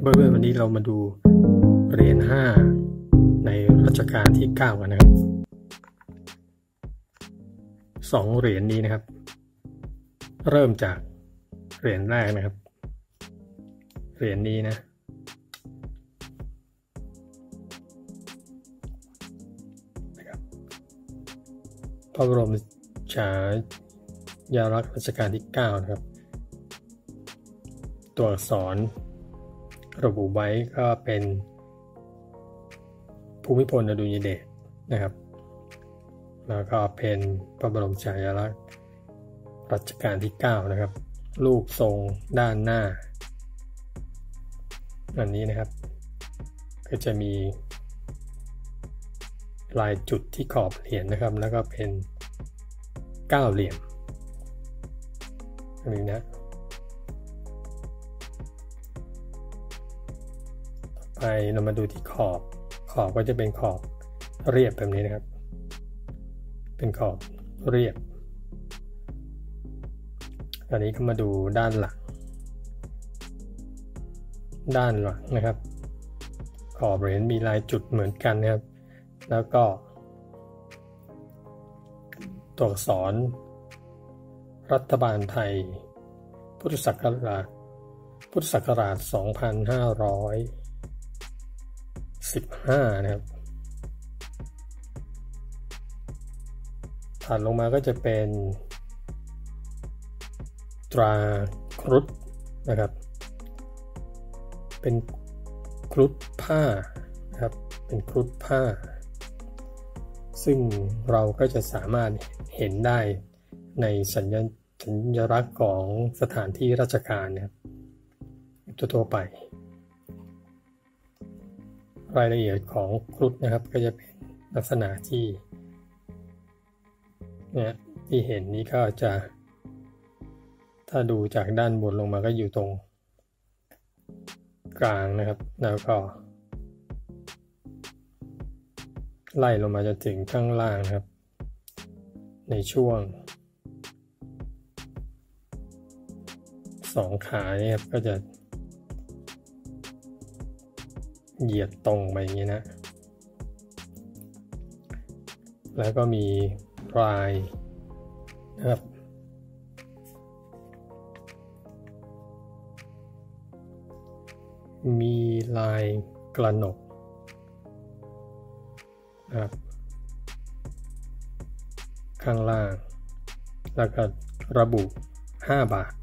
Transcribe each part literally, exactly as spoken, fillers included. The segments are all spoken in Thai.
เพื่อนๆวันนี้เรามาดูเหรียญห้าในรัชกาลที่เก้ากันนะครับสองเหรียญนี้นะครับเริ่มจากเหรียญแรกนะครับเหรียญนี้นะพระบรมฉายาลักษณ์รัชกาลที่เก้านะครับตัวอักษรระบุไว้ก็เป็นภูมิพลอดุลยเดชนะครับแล้วก็เป็นพระบรมฉายาลักษณ์รัชกาลที่เก้านะครับรูปทรงด้านหน้าอันนี้นะครับก็จะมีลายจุดที่ขอบเหรียญนะครับแล้วก็เป็นเก้าเหลี่ยมอันนี้นะต่อไปเรามาดูที่ขอบขอบก็จะเป็นขอบเรียบแบบนี้นะครับเป็นขอบเรียบอันนี้ก็มาดูด้านหลังด้านหลังนะครับขอบเหรียญมีลายจุดเหมือนกันนะครับแล้วก็ตัวอักษรรัฐบาลไทยพุทธศักราชพุทธศักราชสองพันห้าร้อยสิบห้านะครับถัดลงมาก็จะเป็นตราครุฑนะครับเป็นครุฑผ้านะครับเป็นครุฑผ้าซึ่งเราก็จะสามารถเห็นได้ในสัญสัญลักษณ์ของสถานที่ราชการนะครับทั่วไปรายละเอียดของครุฑนะครับก็จะเป็นลักษณะที่เนี่ยที่เห็นนี้ก็จะถ้าดูจากด้านบนลงมาก็อยู่ตรงกลางนะครับแล้วก็ไล่ลงมาจนถึงข้างล่างครับในช่วงสองขาเนี่ยครับก็จะเหยียดตรงไปอย่างนี้นะแล้วก็มีปลายนะครับมีลายกระหนกนะครับข้างล่างแล้วก็ระบุห้าบาท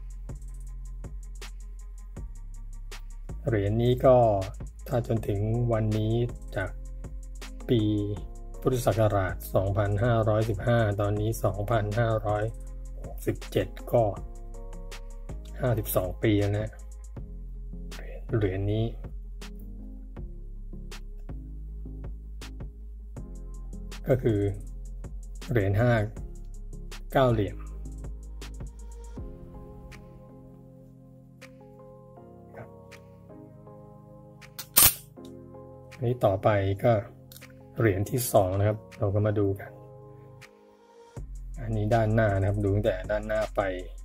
เหรียญนี้ก็ถ้าจนถึงวันนี้จากปีพุทธศักราชสองพันห้าร้อยสิบห้าตอนนี้สองพันห้าร้อยหกสิบเจ็ดก็ห้าสิบสองปีแล้วนะเหรียญนี้ก็คือเหรียญห้าเก้าเหลี่ยมนี้ต่อไปก็เหรียญที่สองนะครับเราก็มาดูกันอันนี้ด้านหน้านะครับดูตั้งแต่ด้านหน้าไป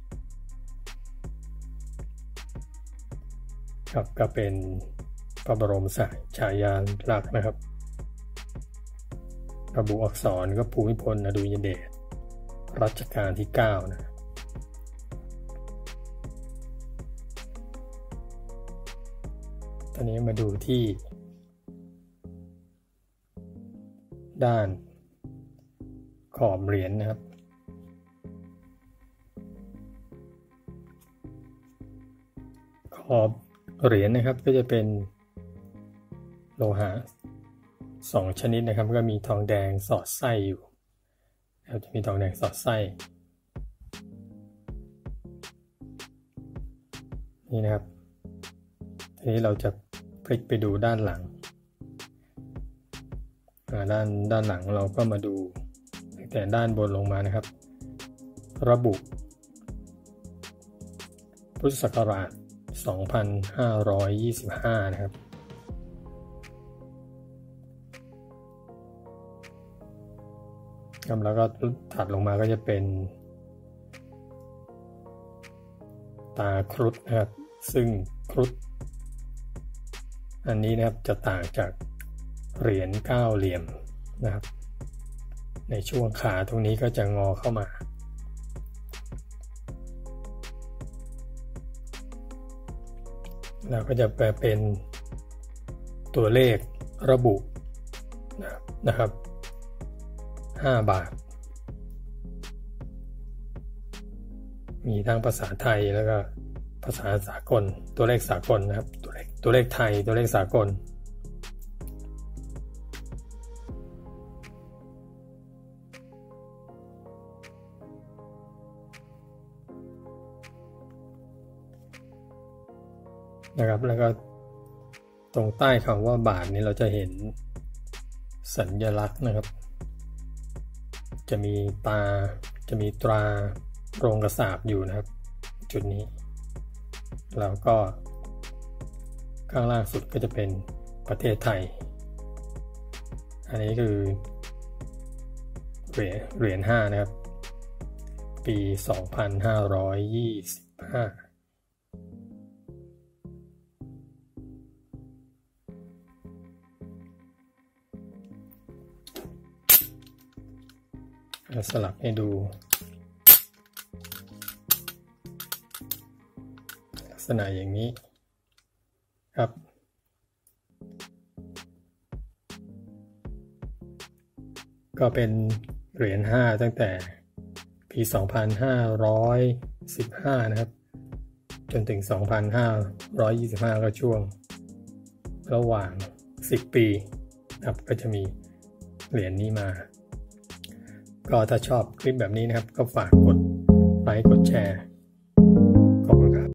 ครับก็เป็นพระบรมฉายาลักษณ์นะครับระบุอักษรก็ภูมิพลอดุลยเดชรัชกาลที่เก้านะตอนนี้มาดูที่ด้านขอบเหรียญ นะครับขอบเหรียญ นะครับก็จะเป็นโลหะสองชนิดนะครับก็มีทองแดงสอดไส้อยู่แล้วจะมีทองแดงสอดไส้นี่นะครับทีนี้เราจะพลิกไปดูด้านหลังด้านด้านหลังเราก็มาดูตั้งแต่ด้านบนลงมานะครับระบุพุทธศักราชสองพันห้าร้อยยี่สิบห้านะครับแล้วก็ถัดลงมาก็จะเป็นตาครุฑนะครับซึ่งครุฑอันนี้นะครับจะต่างจากเหรียญเก้าเหลี่ยมนะครับในช่วงขาตรงนี้ก็จะงอเข้ามาแล้วก็จะแปลเป็นตัวเลขระบุนะครับห้าบาทมีทั้งภาษาไทยแล้วก็ภาษาสากลตัวเลขสากลนะครับตัวเลขตัวเลขไทยตัวเลขสากลนะครับแล้วก็ตรงใต้คำว่าบาทนี้เราจะเห็นสัญลักษณ์นะครับจะมีตาจะมีตราโรงกระสาบอยู่นะครับจุดนี้แล้วก็ข้างล่างสุดก็จะเป็นประเทศไทยอันนี้คือเหรียญเหรียญห้านะครับปีสองพันห้าร้อยยี่สิบห้าสลับให้ดูลักษณะอย่างนี้ครับก็เป็นเหรียญห้าตั้งแต่ปีสองพันห้าร้อยสิบห้านะครับจนถึงสองพันห้าร้อยยี่สิบห้าก็ช่วงระหว่างสิบปีครับก็จะมีเหรียญนี้มาก็ถ้าชอบคลิปแบบนี้นะครับก็ฝากกดไลค์กดแชร์